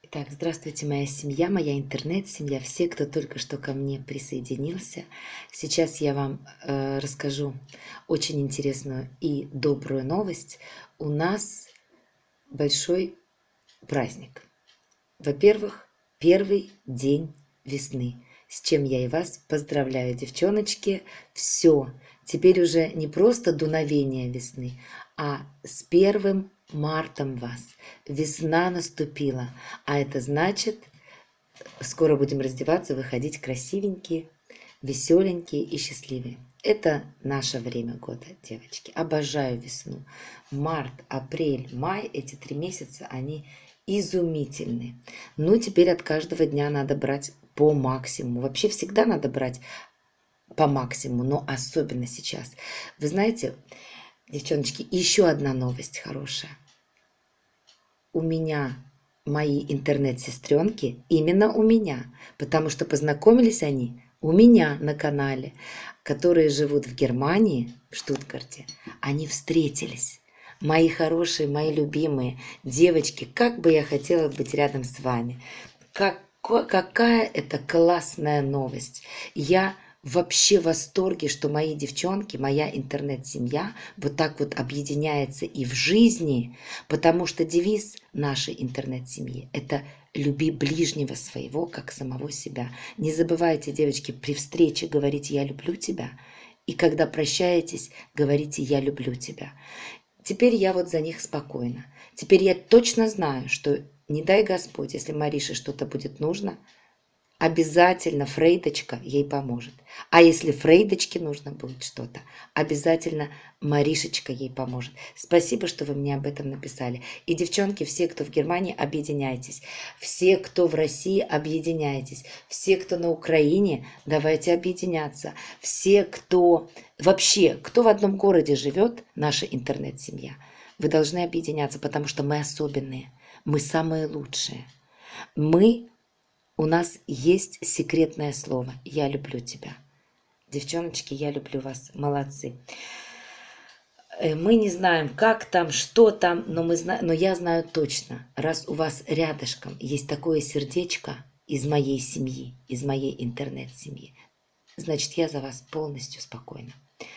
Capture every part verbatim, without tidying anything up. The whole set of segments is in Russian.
Так, здравствуйте, моя семья, моя интернет-семья, все, кто только что ко мне присоединился. Сейчас я вам э, расскажу очень интересную и добрую новость. У нас большой праздник. Во-первых, первый день весны, с чем я и вас поздравляю, девчоночки. Все, теперь уже не просто дуновение весны, а с первым мартом вас. Весна наступила, а это значит, скоро будем раздеваться, выходить красивенькие, веселенькие и счастливые. Это наше время года, девочки. Обожаю весну. Март, апрель, май, эти три месяца, они изумительны. Ну, теперь от каждого дня надо брать по максимуму. Вообще всегда надо брать по максимуму, но особенно сейчас. Вы знаете, девчоночки, еще одна новость хорошая. У меня мои интернет-сестренки именно у меня, потому что познакомились они у меня на канале, которые живут в Германии, в Штутгарте. Они встретились. Мои хорошие, мои любимые девочки, как бы я хотела быть рядом с вами. Как, какая это классная новость. Я вообще в восторге, что мои девчонки, моя интернет-семья вот так вот объединяется и в жизни, потому что девиз нашей интернет-семьи – это «люби ближнего своего, как самого себя». Не забывайте, девочки, при встрече говорить «я люблю тебя», и когда прощаетесь, говорите «я люблю тебя». Теперь я вот за них спокойна. Теперь я точно знаю, что не дай Господь, если Марише что-то будет нужно, обязательно Фрейдочка ей поможет. А если Фрейдочке нужно будет что-то, обязательно Маришечка ей поможет. Спасибо, что вы мне об этом написали. И, девчонки, все, кто в Германии, объединяйтесь. Все, кто в России, объединяйтесь. Все, кто на Украине, давайте объединяться. Все, кто вообще, кто в одном городе живет, наша интернет-семья, вы должны объединяться, потому что мы особенные. Мы самые лучшие. Мы У нас есть секретное слово «Я люблю тебя». Девчоночки, я люблю вас. Молодцы. Мы не знаем, как там, что там, но, мы зна... но я знаю точно, раз у вас рядышком есть такое сердечко из моей семьи, из моей интернет-семьи, значит, я за вас полностью спокойна.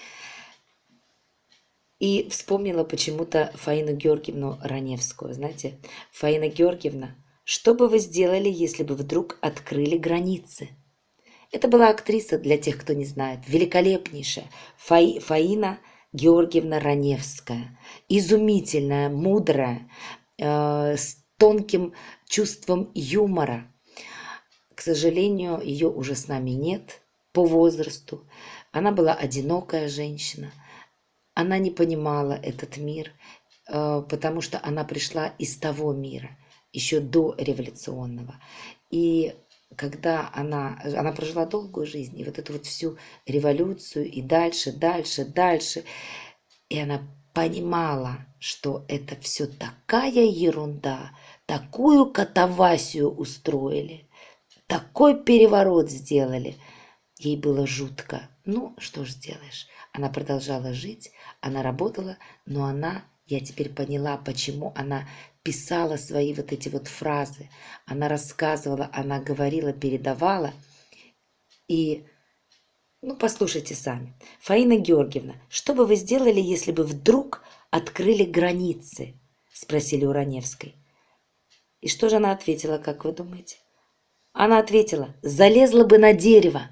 И вспомнила почему-то Фаину Георгиевну Раневскую. Знаете, Фаина Георгиевна, что бы вы сделали, если бы вдруг открыли границы? Это была актриса, для тех, кто не знает, великолепнейшая Фаи, Фаина Георгиевна Раневская. Изумительная, мудрая, э, с тонким чувством юмора. К сожалению, ее уже с нами нет по возрасту. Она была одинокая женщина. Она не понимала этот мир, э, потому что она пришла из того мира, еще до революционного. И когда она, она прожила долгую жизнь, и вот эту вот всю революцию, и дальше, дальше, дальше, и она понимала, что это все такая ерунда, такую катавасию устроили, такой переворот сделали. Ей было жутко. Ну, что ж сделаешь. Она продолжала жить, она работала, но она, я теперь поняла, почему она писала свои вот эти вот фразы. Она рассказывала, она говорила, передавала. И, ну, послушайте сами. Фаина Георгиевна, что бы вы сделали, если бы вдруг открыли границы? Спросили у Раневской. И что же она ответила, как вы думаете? Она ответила, залезла бы на дерево.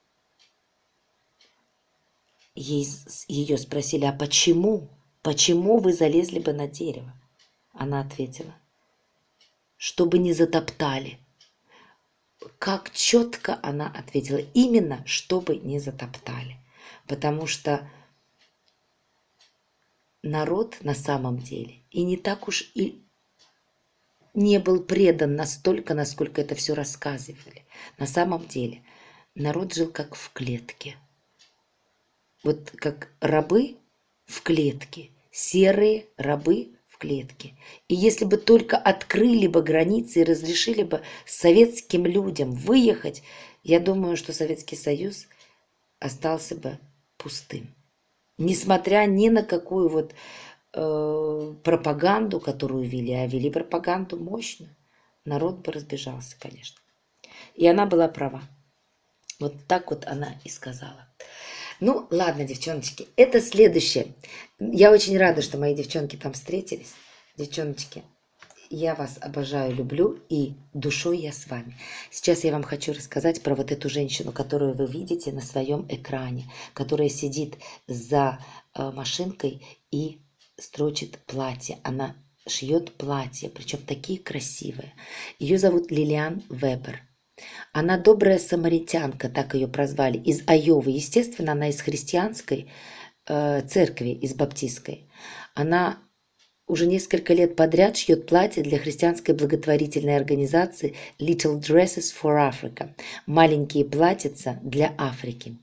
Ей, ее спросили, а почему? Почему вы залезли бы на дерево? Она ответила, чтобы не затоптали. Как четко она ответила, именно чтобы не затоптали. Потому что народ на самом деле и не так уж и не был предан настолько, насколько это все рассказывали. На самом деле народ жил как в клетке. Вот как рабы в клетке, серые рабы в клетке. И если бы только открыли бы границы и разрешили бы советским людям выехать, я думаю, что Советский Союз остался бы пустым. Несмотря ни на какую вот э, пропаганду, которую вели, а вели пропаганду мощную. народ бы разбежался, конечно. И она была права. Вот так вот она и сказала. Ну, ладно, девчоночки, это следующее. Я очень рада, что мои девчонки там встретились. Девчоночки, я вас обожаю, люблю, и душой я с вами. Сейчас я вам хочу рассказать про вот эту женщину, которую вы видите на своем экране, которая сидит за э, машинкой и строчит платье. Она шьет платья, причем такие красивые. Ее зовут Лилиан Вебер. Она добрая самаритянка, так ее прозвали, из Айовы. Естественно, она из христианской э, церкви, из баптистской. Она уже несколько лет подряд шьет платья для христианской благотворительной организации Little Dresses for Africa. Маленькие платьица для Африки.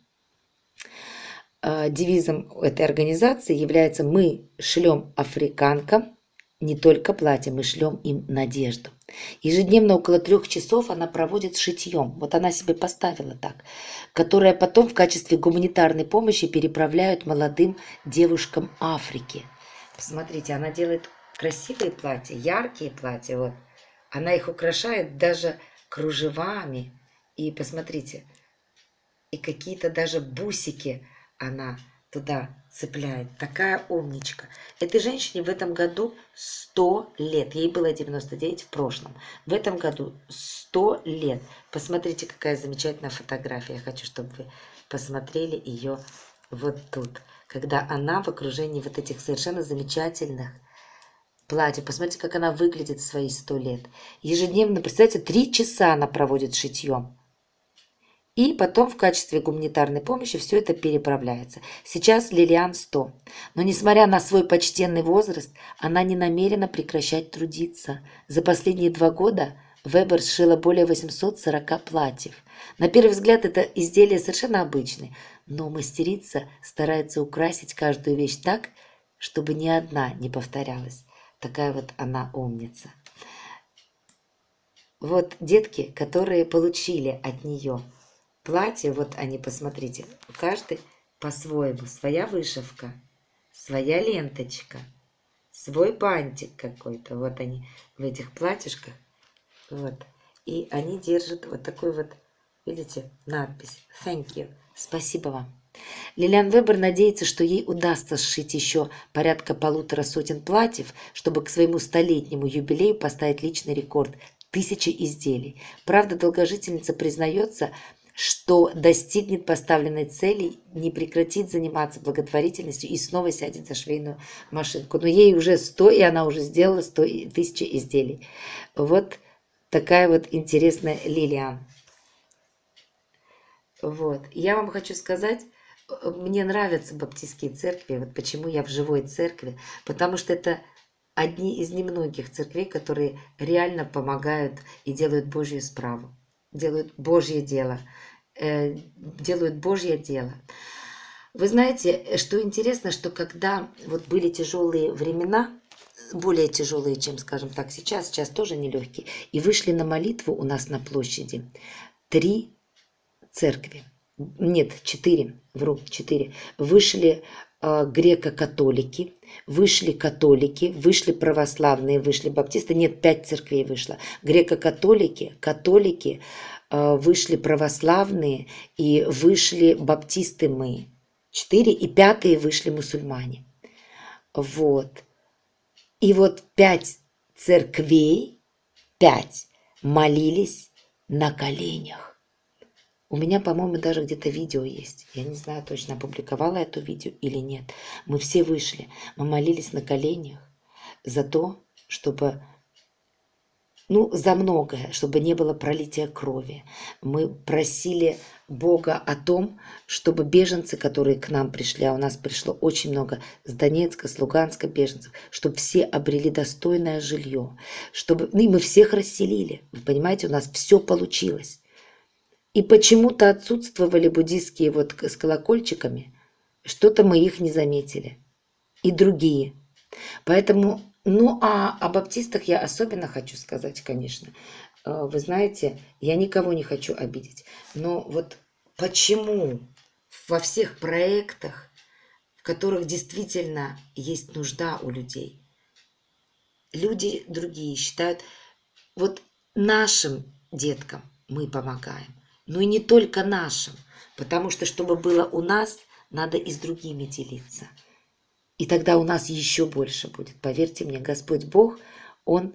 Э, девизом этой организации является «Мы шлем африканкам не только платья, мы шлем им надежду». Ежедневно около трех часов она проводит шитьем, вот она себе поставила так, которое потом в качестве гуманитарной помощи переправляют молодым девушкам Африки. Посмотрите, она делает красивые платья, яркие платья, вот. Она их украшает даже кружевами, и посмотрите, и какие-то даже бусики она туда цепляет. Такая умничка. Этой женщине в этом году сто лет. Ей было девяносто девять в прошлом. В этом году сто лет. Посмотрите, какая замечательная фотография. Я хочу, чтобы вы посмотрели ее вот тут. Когда она в окружении вот этих совершенно замечательных платьев. Посмотрите, как она выглядит в свои сто лет. Ежедневно, представьте, три часа она проводит шитьем. И потом в качестве гуманитарной помощи все это переправляется. Сейчас Лилиан сто. Но несмотря на свой почтенный возраст, она не намерена прекращать трудиться. За последние два года Вебер сшила более восьмисот сорока платьев. На первый взгляд это изделия совершенно обычные, но мастерица старается украсить каждую вещь так, чтобы ни одна не повторялась. Такая вот она умница. Вот детки, которые получили от нее платье, вот они, посмотрите, каждый по-своему, своя вышивка, своя ленточка, свой бантик какой-то, вот они в этих платьишках, вот, и они держат вот такой вот, видите, надпись «Thank you», спасибо вам. Лилиан Вебер надеется, что ей удастся сшить еще порядка полутора сотен платьев, чтобы к своему столетнему юбилею поставить личный рекорд – тысячи изделий. Правда, долгожительница признается, что достигнет поставленной цели, не прекратит заниматься благотворительностью и снова сядет за швейную машинку. Но ей уже сто, и она уже сделала сто тысяч изделий. Вот такая вот интересная Лилиан. Вот. Я вам хочу сказать, мне нравятся баптистские церкви. Вот почему я в живой церкви. Потому что это одни из немногих церквей, которые реально помогают и делают Божью справу. Делают Божье дело. Э, делают Божье дело. Вы знаете, что интересно, что когда вот были тяжелые времена, более тяжелые, чем, скажем так, сейчас, сейчас тоже нелегкие, и вышли на молитву у нас на площади три церкви. Нет, четыре, вру, четыре. Вышли э, греко-католики, вышли католики, вышли православные, вышли баптисты. Нет, пять церквей вышло. Греко-католики, католики, э, вышли православные и вышли баптисты мы. Четыре, и пятые вышли мусульмане. Вот. И вот пять церквей, пять, молились на коленях. У меня, по-моему, даже где-то видео есть. Я не знаю точно, опубликовала это видео или нет. Мы все вышли. Мы молились на коленях за то, чтобы, ну, за многое, чтобы не было пролития крови. Мы просили Бога о том, чтобы беженцы, которые к нам пришли, а у нас пришло очень много с Донецка, с Луганска беженцев, чтобы все обрели достойное жилье. Чтобы... Ну, и мы всех расселили. Вы понимаете, у нас все получилось. И почему-то отсутствовали буддийские вот с колокольчиками. Что-то мы их не заметили. И другие. Поэтому, ну а о баптистах я особенно хочу сказать, конечно. Вы знаете, я никого не хочу обидеть. Но вот почему во всех проектах, в которых действительно есть нужда у людей, люди другие считают... Вот нашим деткам мы помогаем, но и не только нашим, потому что, чтобы было у нас, надо и с другими делиться. И тогда у нас еще больше будет. Поверьте мне, Господь Бог, Он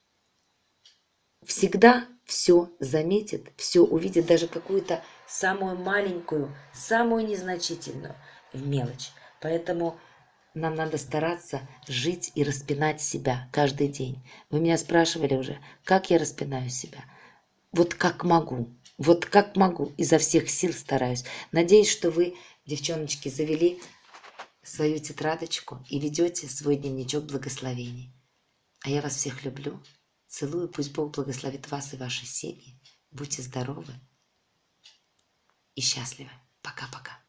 всегда все заметит, все увидит, даже какую-то самую маленькую, самую незначительную мелочь. Поэтому нам надо стараться жить и распинать себя каждый день. Вы меня спрашивали уже, как я распинаю себя? Вот как могу, вот как могу, изо всех сил стараюсь. Надеюсь, что вы, девчоночки, завели свою тетрадочку и ведете свой дневничок благословений. А я вас всех люблю, целую, пусть Бог благословит вас и ваши семьи. Будьте здоровы и счастливы. Пока-пока.